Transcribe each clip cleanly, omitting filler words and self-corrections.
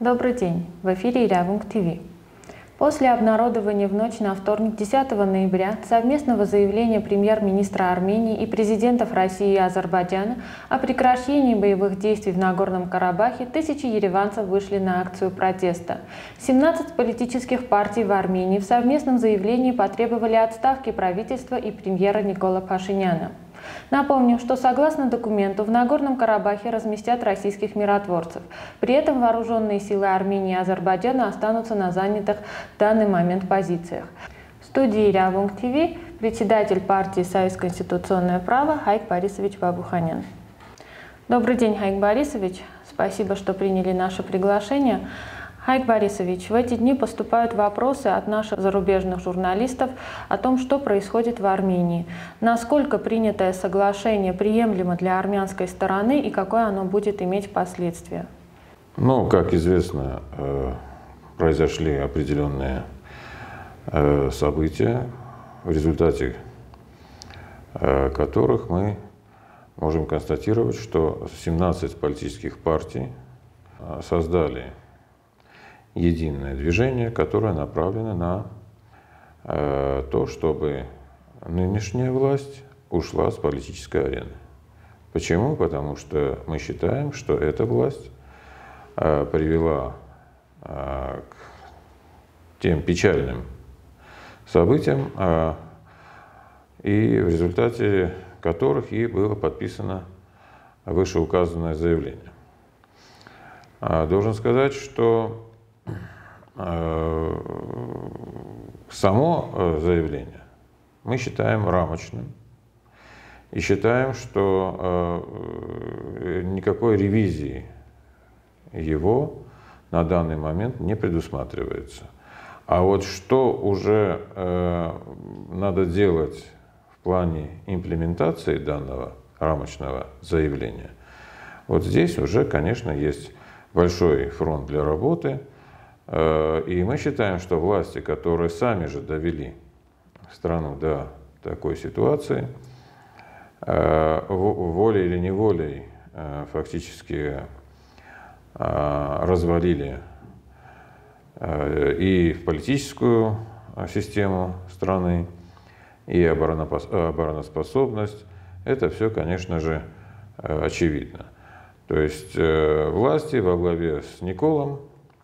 Добрый день! В эфире Ирявунг ТВ. После обнародования в ночь на вторник, 10 ноября, совместного заявления премьер-министра Армении и президентов России и Азербайджана о прекращении боевых действий в Нагорном Карабахе, тысячи ереванцев вышли на акцию протеста. 17 политических партий в Армении в совместном заявлении потребовали отставки правительства и премьера Никола Пашиняна. Напомним, что согласно документу в Нагорном Карабахе разместят российских миротворцев. При этом вооруженные силы Армении и Азербайджана останутся на занятых в данный момент позициях. В студии Ирявунг ТВ председатель партии «Союз Конституционное право» Хайк Борисович Бабуханян. Добрый день, Хайк Борисович. Спасибо, что приняли наше приглашение. Хайк Борисович, в эти дни поступают вопросы от наших зарубежных журналистов о том, что происходит в Армении. Насколько принятое соглашение приемлемо для армянской стороны и какое оно будет иметь последствия? Ну, как известно, произошли определенные события, в результате которых мы можем констатировать, что 17 политических партий создали единое движение, которое направлено на то, чтобы нынешняя власть ушла с политической арены. Почему? Потому что мы считаем, что эта власть привела к тем печальным событиям, и в результате которых и было подписано вышеуказанное заявление. Должен сказать, что само заявление мы считаем рамочным и считаем, что никакой ревизии его на данный момент не предусматривается. А вот что уже надо делать в плане имплементации данного рамочного заявления, вот здесь уже, конечно, есть большой фронт для работы. И мы считаем, что власти, которые сами же довели страну до такой ситуации, волей или неволей фактически развалили и политическую систему страны, и обороноспособность. Это все, конечно же, очевидно. То есть власти во главе с Николом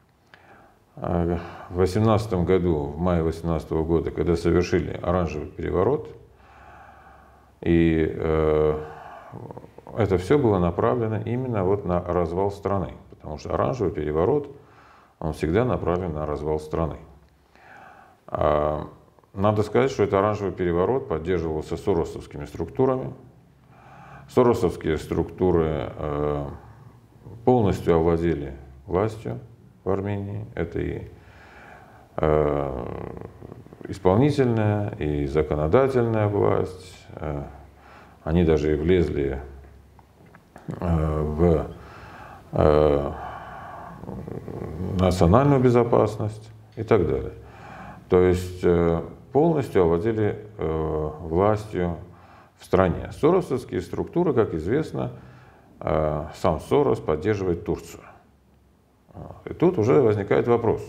в 2018 году, в мае 2018 года, когда совершили оранжевый переворот, и это все было направлено именно вот на развал страны, потому что оранжевый переворот, он всегда направлен на развал страны. Надо сказать, что этот оранжевый переворот поддерживался соросовскими структурами. Соросовские структуры полностью овладели властью в Армении. Это и исполнительная, и законодательная власть. Они даже и влезли в национальную безопасность и так далее. То есть полностью овладели властью в стране. Соросовские структуры, как известно, сам Сорос поддерживает Турцию. И тут уже возникает вопрос.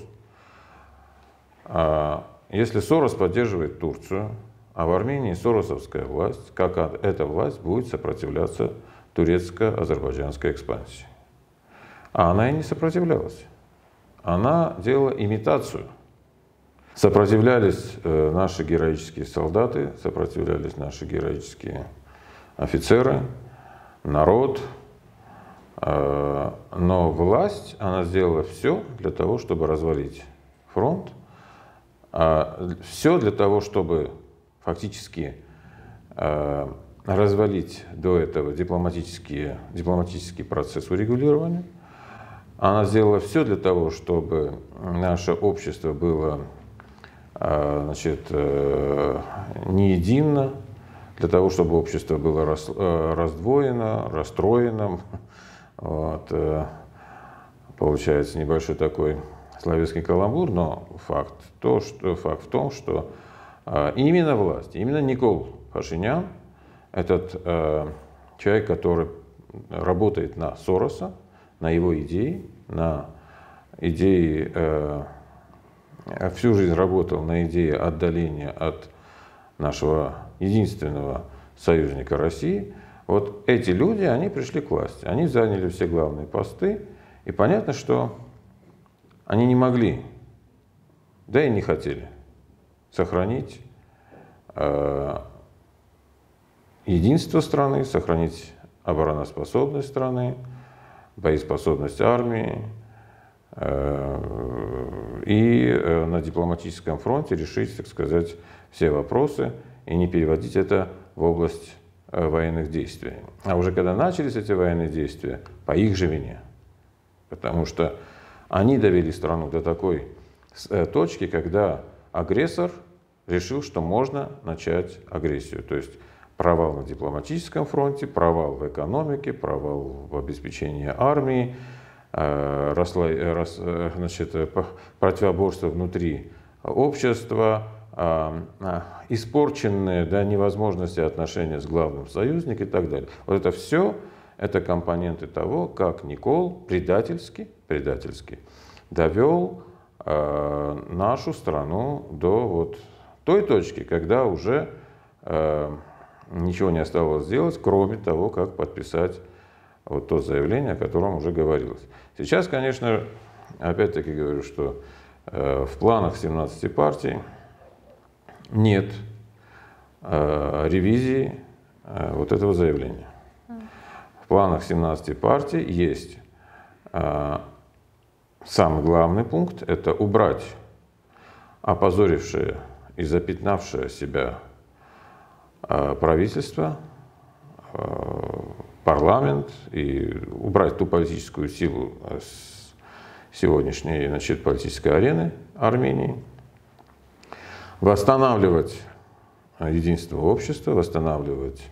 Если Сорос поддерживает Турцию, а в Армении соросовская власть, как эта власть будет сопротивляться турецко-азербайджанской экспансии? А она и не сопротивлялась. Она делала имитацию. Сопротивлялись наши героические солдаты, сопротивлялись наши героические офицеры, народ. Но власть, она сделала все для того, чтобы развалить фронт, все для того, чтобы фактически развалить до этого дипломатический процесс урегулирования. Она сделала все для того, чтобы наше общество было, значит, не едино, для того, чтобы общество было раздвоено, расстроено. Вот, получается небольшой такой словесный каламбур, но факт в том, что именно власть, именно Никол Пашинян, этот человек, который работает на Сороса, на его идеи, на идеи, всю жизнь работал на идее отдаления от нашего единственного союзника России, вот эти люди, они пришли к власти, они заняли все главные посты, и понятно, что они не могли, да и не хотели сохранить единство страны, сохранить обороноспособность страны, боеспособность армии и на дипломатическом фронте решить, так сказать, все вопросы и не переводить это в область военных действий. А уже когда начались эти военные действия, по их же вине, потому что они довели страну до такой точки, когда агрессор решил, что можно начать агрессию. То есть провал на дипломатическом фронте, провал в экономике, провал в обеспечении армии, противоборство внутри общества, испорченные до невозможности отношения с главным союзником и так далее. Вот это все, это компоненты того, как Никол предательски довел нашу страну до вот той точки, когда уже ничего не осталось сделать, кроме того, как подписать вот то заявление, о котором уже говорилось. Сейчас, конечно, опять-таки говорю, что в планах 17 партий нет ревизии вот этого заявления. В планах 17 партий есть самый главный пункт – это убрать опозорившее и запятнавшее себя правительство, парламент и убрать ту политическую силу с сегодняшней, значит, политической арены Армении, восстанавливать единство общества, восстанавливать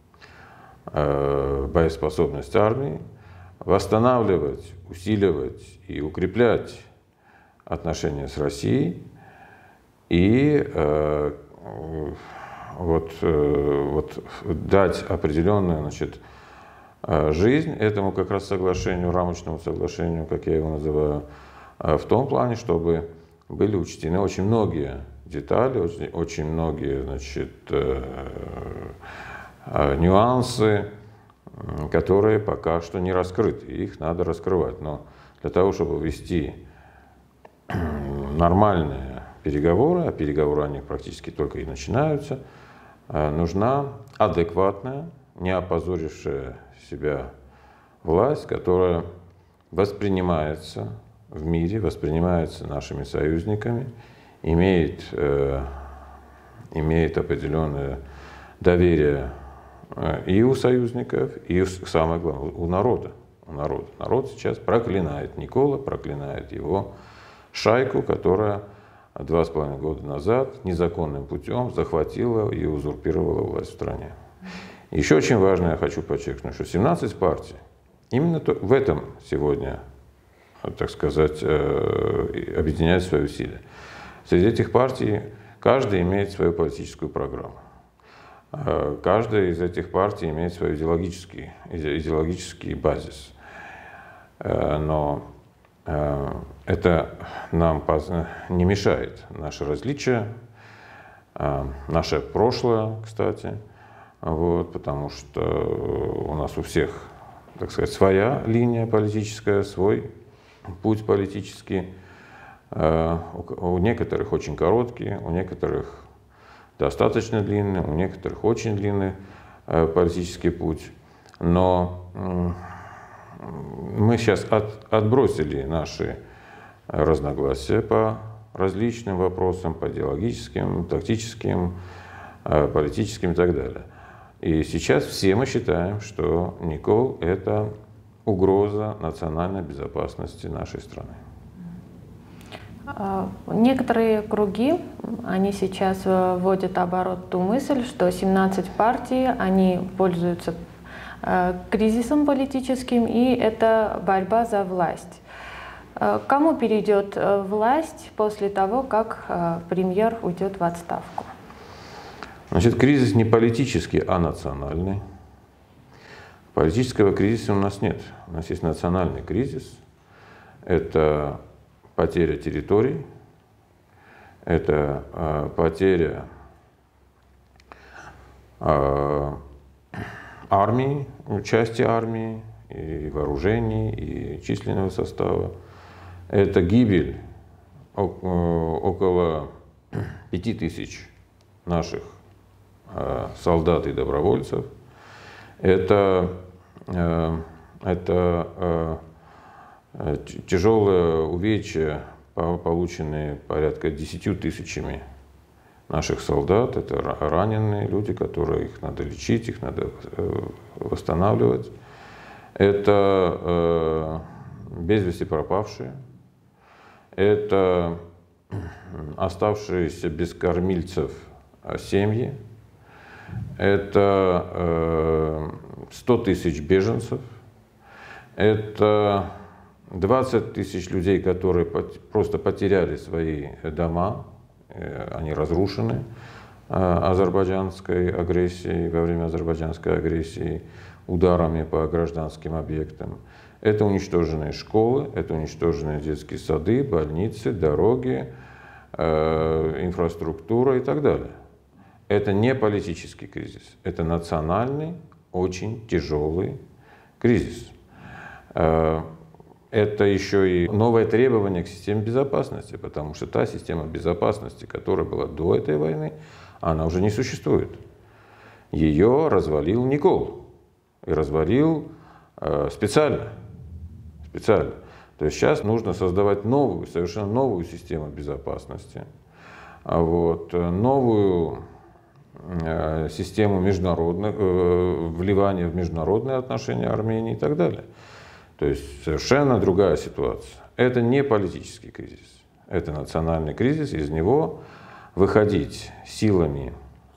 боеспособность армии, восстанавливать, усиливать и укреплять отношения с Россией и дать определенную, значит, жизнь этому как раз соглашению, рамочному соглашению, как я его называю, в том плане, чтобы были учтены очень многие детали, очень многие, значит, нюансы, которые пока что не раскрыты, их надо раскрывать. Но для того, чтобы вести нормальные переговоры, а переговоры о них практически только и начинаются, нужна адекватная, не опозорившая себя власть, которая воспринимается в мире, воспринимается нашими союзниками, имеет определенное доверие и у союзников, и, самое главное, у народа. Народ сейчас проклинает Никола, проклинает его шайку, которая 2,5 года назад незаконным путем захватила и узурпировала власть в стране. Еще очень важно, я хочу подчеркнуть, что 17 партий именно в этом сегодня, так сказать, объединяют свои усилия. Среди этих партий каждый имеет свою политическую программу. Каждая из этих партий имеет свой идеологический базис. Но это нам не мешает. Наши различия, наше прошлое, кстати, вот, потому что у нас у всех, так сказать, своя линия политическая, свой путь политический. У некоторых очень короткий, у некоторых достаточно длинный, у некоторых очень длинный политический путь. Но мы сейчас отбросили наши разногласия по различным вопросам, по идеологическим, тактическим, политическим и так далее. И сейчас все мы считаем, что Никол – это угроза национальной безопасности нашей страны. Некоторые круги, они сейчас вводят в оборот ту мысль, что 17 партий, они пользуются кризисом политическим, и это борьба за власть. Кому перейдет власть после того, как премьер уйдет в отставку? Значит, кризис не политический, а национальный. Политического кризиса у нас нет. У нас есть национальный кризис. Это потеря территорий, это потеря армии, части армии, и вооружений, и численного состава. Это гибель около 5000 наших солдат и добровольцев. Это тяжелые увечья, полученные порядка 10 тысячами наших солдат. Это раненые люди, их надо лечить, их надо восстанавливать. Это без вести пропавшие. Это оставшиеся без кормильцев семьи. Это 100 тысяч беженцев. Это 20 тысяч людей, которые просто потеряли свои дома. Они разрушены азербайджанской агрессией, во время азербайджанской агрессии, ударами по гражданским объектам. Это уничтоженные школы, это уничтоженные детские сады, больницы, дороги, инфраструктура и так далее. Это не политический кризис, это национальный, очень тяжелый кризис. Это еще и новое требование к системе безопасности, потому что та система безопасности, которая была до этой войны, она уже не существует. Ее развалил Никол. И развалил специально. То есть сейчас нужно создавать новую, совершенно новую систему безопасности, новую систему вливания в международные отношения Армении и так далее. То есть совершенно другая ситуация. Это не политический кризис, это национальный кризис. Из него выходить силами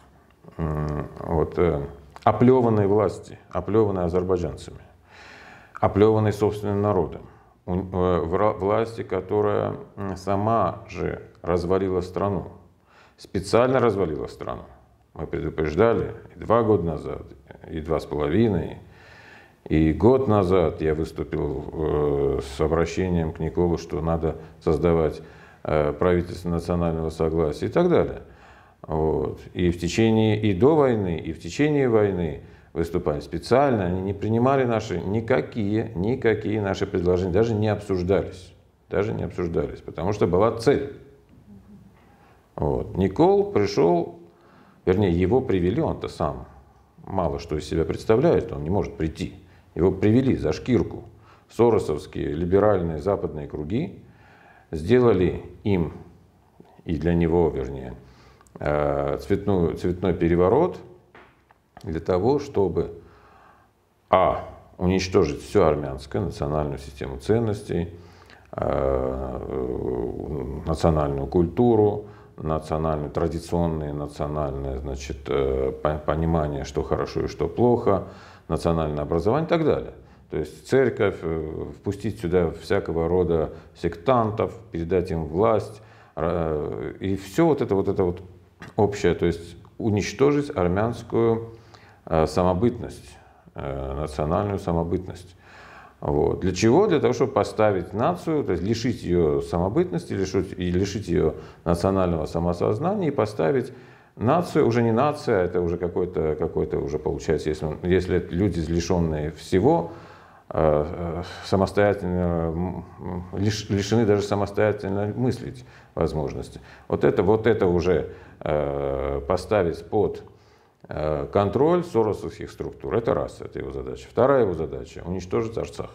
оплеванной власти, оплеванной азербайджанцами, оплеванной собственным народом, власти, которая сама же развалила страну, специально развалила страну. Мы предупреждали и 2 года назад, и 2,5, и год назад я выступил с обращением к Николу, что надо создавать правительство национального согласия и так далее. И в течение, и до войны, и в течение войны выступали специально, они не принимали никакие наши предложения, даже не обсуждались, потому что была цель. Никол пришел, вернее, его привели, он-то сам мало что из себя представляет, он не может прийти. Его привели за шкирку соросовские либеральные западные круги, сделали им, и для него, вернее, цветной переворот для того, чтобы уничтожить всю армянскую национальную систему ценностей, национальную культуру, традиционное национальное, понимание, что хорошо и что плохо, национальное образование и так далее. То есть церковь, впустить сюда всякого рода сектантов, передать им власть, и все это общее, то есть уничтожить армянскую самобытность, национальную самобытность. Для чего? Для того, чтобы поставить нацию, то есть лишить ее самобытности, лишить ее национального самосознания и поставить нацию, уже не нация, это уже какой-то уже получается, если люди, лишенные всего, самостоятельно, лишены даже самостоятельно мыслить возможности. Это уже поставить под контроль соросовских структур. Это раз, это его задача. Вторая его задача — уничтожить Арцах.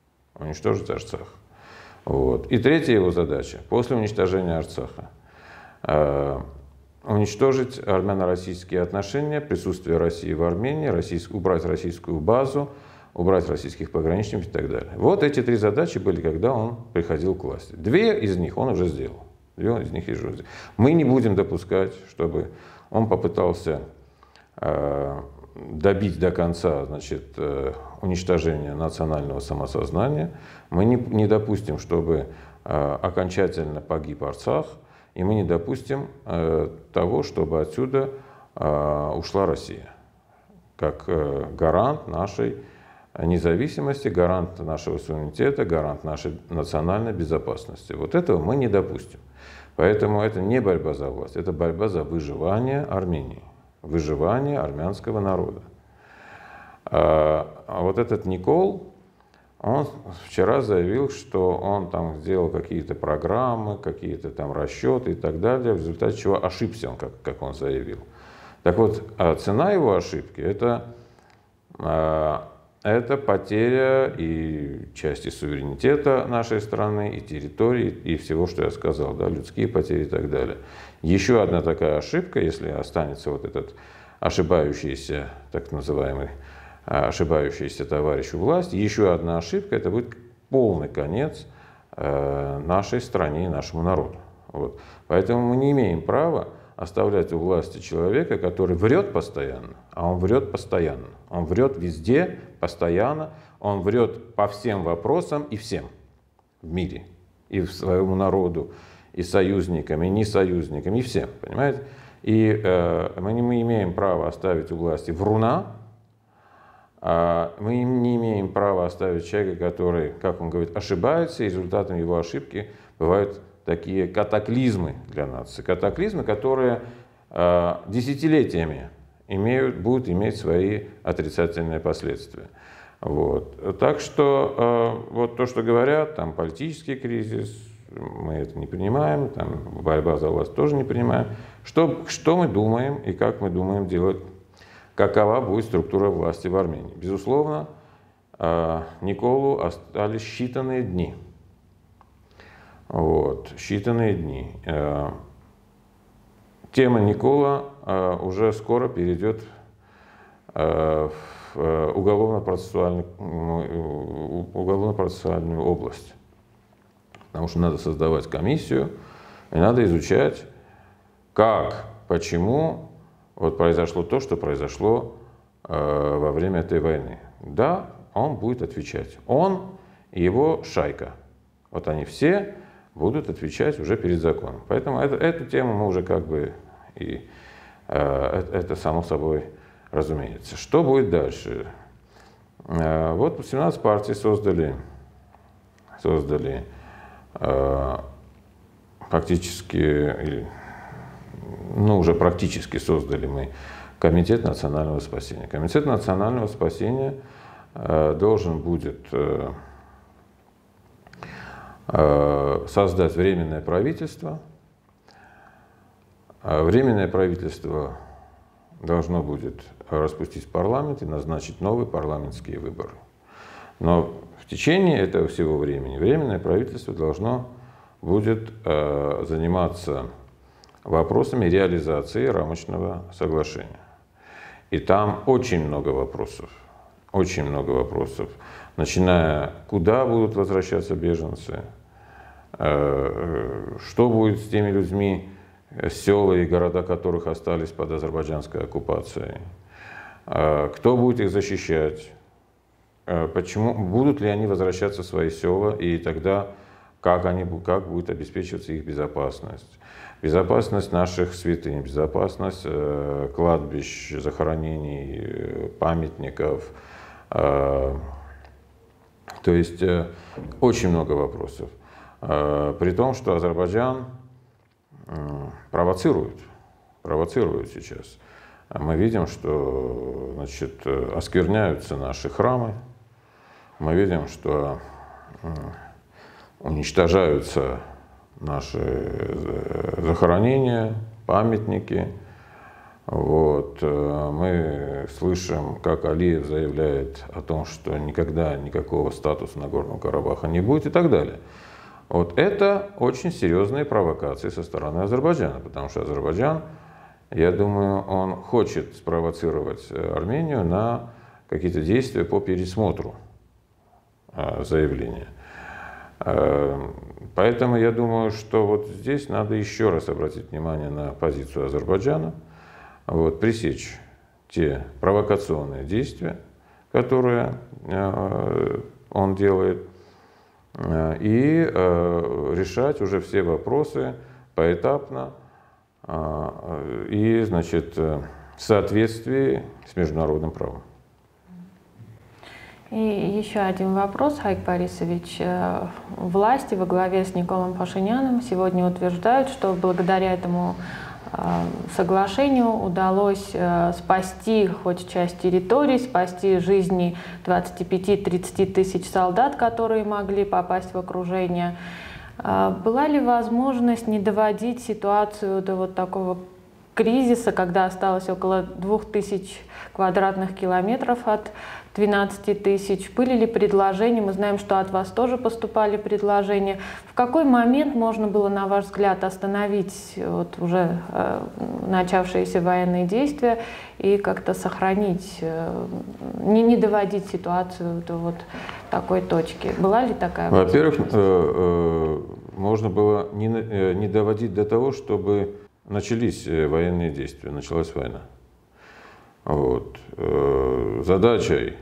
И третья его задача — после уничтожения Арцаха уничтожить армяно-российские отношения, присутствие России в Армении, убрать российскую базу, убрать российских пограничников и так далее. Эти 3 задачи были, когда он приходил к власти. 2 из них он уже сделал. Мы не будем допускать, чтобы он попытался добить до конца, уничтожения национального самосознания. Мы не допустим, чтобы окончательно погиб Арцах, и мы не допустим того, чтобы отсюда ушла Россия, как гарант нашей независимости, гарант нашего суверенитета, гарант нашей национальной безопасности. Вот этого мы не допустим. Поэтому это не борьба за власть, это борьба за выживание Армении, выживание армянского народа. А вот этот Никол, он вчера заявил, что он там сделал какие-то программы, какие-то там расчеты и так далее, в результате чего ошибся он, как он заявил. Так вот, цена его ошибки это потеря и части суверенитета нашей страны, и территории, и всего, что я сказал, да, людские потери и так далее. Еще одна такая ошибка, если останется вот этот ошибающийся, так называемый, ошибающийся товарищ у власти, еще одна ошибка, это будет полный конец нашей стране и нашему народу. Вот. Поэтому мы не имеем права оставлять у власти человека, который врет постоянно, а он врет постоянно. Он врет везде, постоянно, он врет по всем вопросам и всем в мире, и своему народу, и союзникам, и несоюзникам, и всем, понимаете? И мы не имеем права оставить у власти вруна, мы не имеем права оставить человека, который, как он говорит, ошибается, и результатом его ошибки бывают такие катаклизмы для нации. Катаклизмы, которые десятилетиями будут иметь свои отрицательные последствия. Вот. Так что вот то, что говорят, там политический кризис, мы это не принимаем, там борьба за власть тоже не принимаем. Что мы думаем и как мы думаем делать, какова будет структура власти в Армении? Безусловно, Николу остались считанные дни. Вот, считанные дни. Тема Никола уже скоро перейдет в уголовно-процессуальную область. Потому что надо создавать комиссию, и надо изучать, как, почему вот произошло то, что произошло во время этой войны. Да, он будет отвечать. Он и его шайка. Вот они все будут отвечать уже перед законом. Поэтому эту тему мы уже как бы это само собой разумеется. Что будет дальше? Вот 17 партий создали фактически, ну уже практически создали мы Комитет национального спасения. Комитет национального спасения должен будет создать временное правительство. Временное правительство должно будет распустить парламент и назначить новые парламентские выборы. Но в течение этого всего времени временное правительство должно будет заниматься вопросами реализации рамочного соглашения. И там очень много вопросов, начиная, куда будут возвращаться беженцы, что будет с теми людьми, села и города которых остались под азербайджанской оккупацией, кто будет их защищать, почему, будут ли они возвращаться в свои села, и тогда как будет обеспечиваться их безопасность. Безопасность наших святынь, безопасность кладбищ, захоронений, памятников. То есть очень много вопросов. При том, что Азербайджан провоцирует сейчас. Мы видим, что, значит, оскверняются наши храмы, мы видим, что уничтожаются наши захоронения, памятники. Вот. Мы слышим, как Алиев заявляет о том, что никогда никакого статуса Нагорного Карабаха не будет и так далее. Вот это очень серьезные провокации со стороны Азербайджана, потому что Азербайджан, я думаю, он хочет спровоцировать Армению на какие-то действия по пересмотру заявления. Поэтому я думаю, что вот здесь надо еще раз обратить внимание на позицию Азербайджана, вот, пресечь те провокационные действия, которые он делает, и решать уже все вопросы поэтапно и, значит, в соответствии с международным правом. И еще один вопрос, Хайк Борисович. Власти во главе с Николом Пашиняном сегодня утверждают, что благодаря этому соглашению удалось спасти хоть часть территорий, спасти жизни 25-30 тысяч солдат, которые могли попасть в окружение. Была ли возможность не доводить ситуацию до вот такого кризиса, когда осталось около 2000 квадратных километров от 12 тысяч? Были ли предложения? Мы знаем, что от вас тоже поступали предложения. В какой момент можно было, на ваш взгляд, остановить вот уже начавшиеся военные действия и как-то сохранить, не доводить ситуацию до вот такой точки? Была ли такая возможность? Во-первых, можно было не доводить до того, чтобы начались военные действия, началась война. Вот. Задачей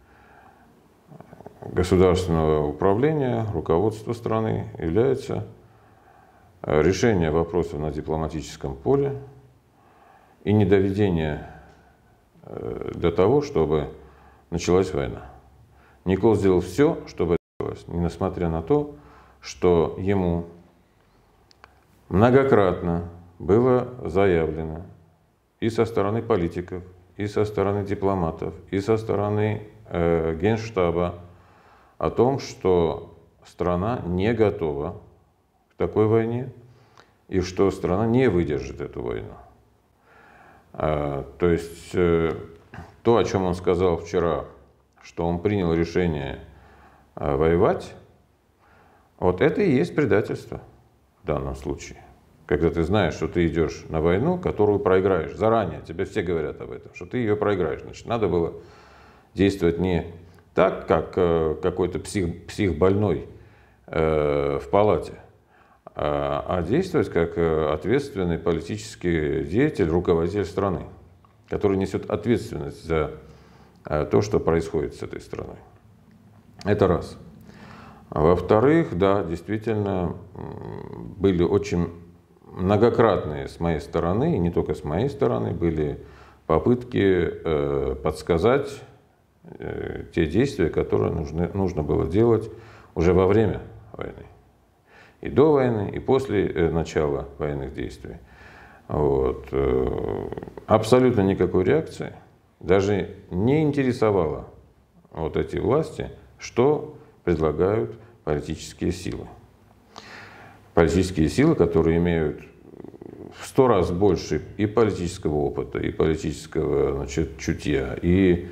государственного управления, руководства страны является решение вопросов на дипломатическом поле и недоведение до того, чтобы началась война. Никол сделал все, чтобы это началось, несмотря на то, что ему многократно было заявлено и со стороны политиков, и со стороны дипломатов, и со стороны Генштаба о том, что страна не готова к такой войне и что страна не выдержит эту войну. То есть то, о чем он сказал вчера, что он принял решение воевать, вот это и есть предательство в данном случае. Когда ты знаешь, что ты идешь на войну, которую проиграешь заранее, тебе все говорят об этом, что ты ее проиграешь. Значит, надо было действовать не так, как какой-то психбольной в палате, а действовать как ответственный политический деятель, руководитель страны, который несет ответственность за то, что происходит с этой страной. Это раз. Во-вторых, да, действительно, были очень многократные с моей стороны, и не только с моей стороны, были попытки подсказать те действия, которые нужно было делать уже во время войны. И до войны, и после начала военных действий. Вот. Абсолютно никакой реакции. Даже не интересовало вот эти власти, что предлагают политические силы. Политические силы, которые имеют в 100 раз больше и политического опыта, и политического, значит, чутья, и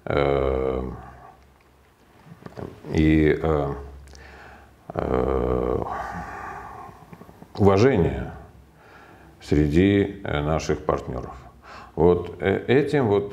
уважения среди наших партнеров. Вот этим вот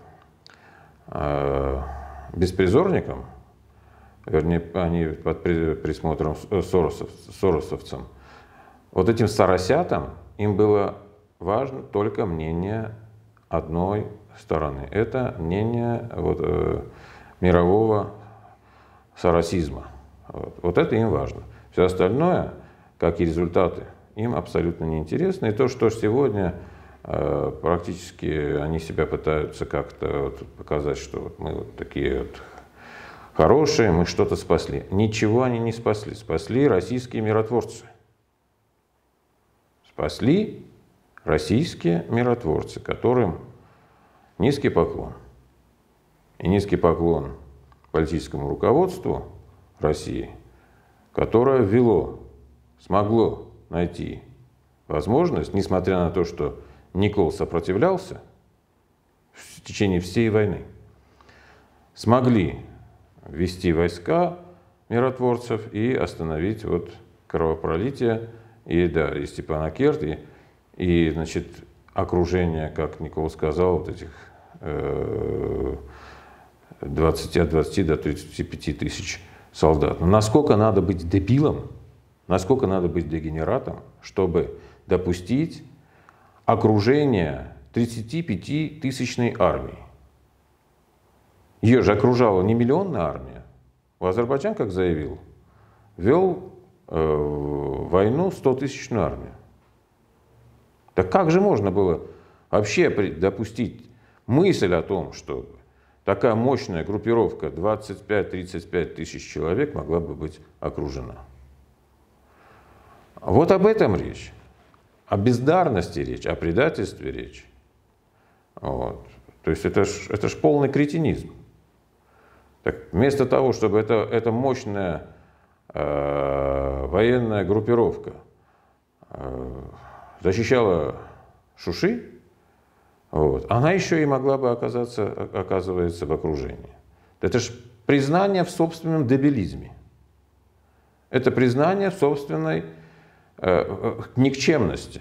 беспризорникам, вернее, они под присмотром соросовцам, вот этим соросятам им было важно только мнение одной стороны. Это мнение вот, мирового соросизма. Вот это им важно. Все остальное, как и результаты, им абсолютно неинтересно. И то, что сегодня практически они себя пытаются как-то вот показать, что вот мы вот такие вот хорошие, мы что-то спасли. Ничего они не спасли. Спасли российские миротворцы. Спасли российские миротворцы, которым низкий поклон. И низкий поклон политическому руководству России, которое смогло найти возможность, несмотря на то, что Никол сопротивлялся в течение всей войны, смогли ввести войска миротворцев и остановить вот кровопролитие и, да, и Степанакерт, и значит, окружение, как Никол сказал, вот этих от 20 до 35 тысяч солдат. Но насколько надо быть дебилом, насколько надо быть дегенератом, чтобы допустить окружение 35-тысячной армии. Ее же окружала не миллионная армия. Азербайджан, как заявил, вел войну 100-тысячную армию. Так как же можно было вообще допустить мысль о том, что такая мощная группировка, 25-35 тысяч человек, могла бы быть окружена. Вот об этом речь. О бездарности речь, о предательстве речь. Вот. То есть это ж полный кретинизм. Так, вместо того, чтобы эта мощная военная группировка защищала Шуши, вот, она еще и могла бы оказывается, в окружении. Это же признание в собственном дебилизме. Это признание в собственной никчемности.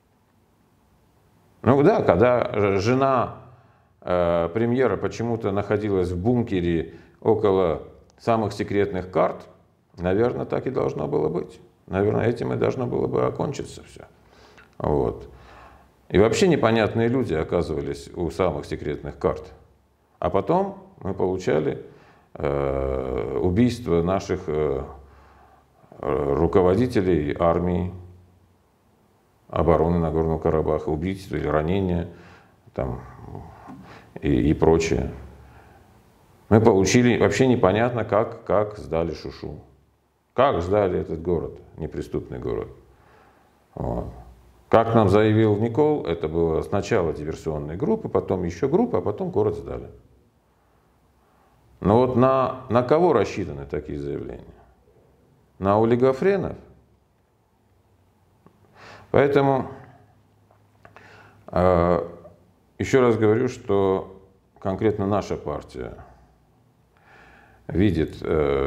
Ну да, когда жена премьера почему-то находилась в бункере около самых секретных карт, наверное, так и должно было быть. Наверное, этим и должно было бы окончиться все. Вот. И вообще непонятные люди оказывались у самых секретных карт. А потом мы получали убийство наших руководителей армии, обороны Нагорного Карабаха, убийства или ранения там, и прочее. Мы получили, вообще непонятно, как сдали Шушу. Как сдали этот город, неприступный город. Вот. Как нам заявил Никол, это было сначала диверсионные группы, потом еще группы, а потом город сдали. Но вот на кого рассчитаны такие заявления? На олигофренов? Поэтому еще раз говорю, что конкретно наша партия видит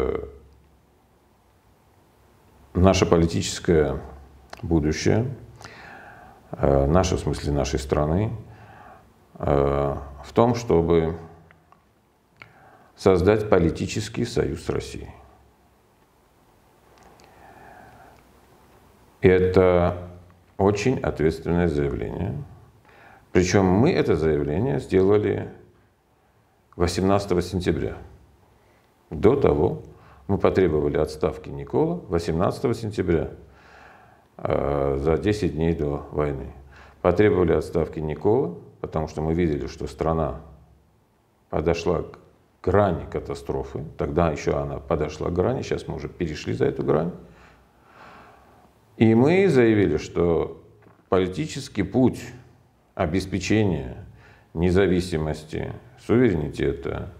наше политическое будущее, наше, в смысле нашей страны, в том, чтобы создать политический союз с Россией. И это очень ответственное заявление. Причем мы это заявление сделали 18 сентября. До того мы потребовали отставки Никола 18 сентября, за 10 дней до войны. Потребовали отставки Никола, потому что мы видели, что страна подошла к грани катастрофы. Тогда еще она подошла к грани, сейчас мы уже перешли за эту грань. И мы заявили, что политический путь обеспечения независимости, суверенитета,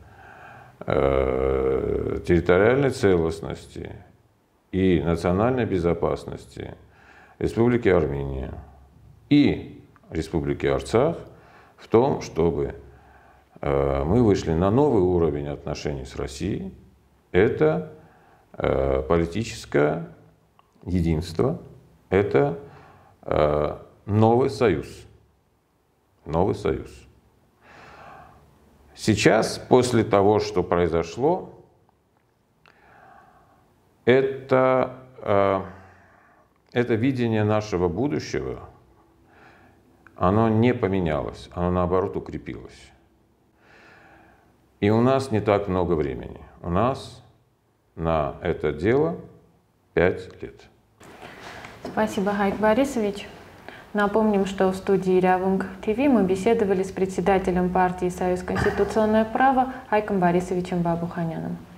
территориальной целостности и национальной безопасности Республики Армения и Республики Арцах в том, чтобы мы вышли на новый уровень отношений с Россией. Это политическое единство, это новый союз. Новый союз. Сейчас, после того, что произошло, это видение нашего будущего, оно не поменялось, оно наоборот укрепилось. И у нас не так много времени. У нас на это дело 5 лет. Спасибо, Хайк Борисович. Напомним, что в студии Рявунг ТВ мы беседовали с председателем партии «Союз Конституционное право» Хайком Борисовичем Бабуханяном.